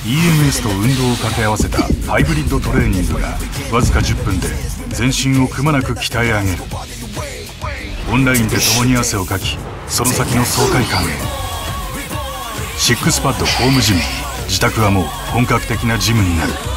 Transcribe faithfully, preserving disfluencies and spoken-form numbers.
イーエムエス と運動を掛け合わせたハイブリッドトレーニングがわずかじゅっぷんで全身をくまなく鍛え上げる。オンラインで共に汗をかき、その先の爽快感へ。シックスパッドホームジム。自宅はもう本格的なジムになる。